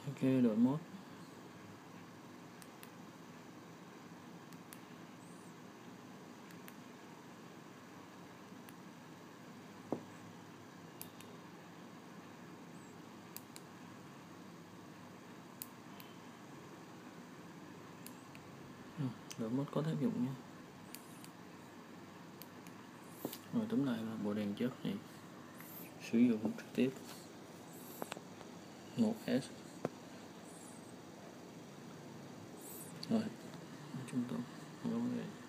Ok, đổi mốt. Đổi mốt có tác dụng nha. Rồi tóm lại là bộ đèn chất này sử dụng trực tiếp 1S. Rồi, chúng tôi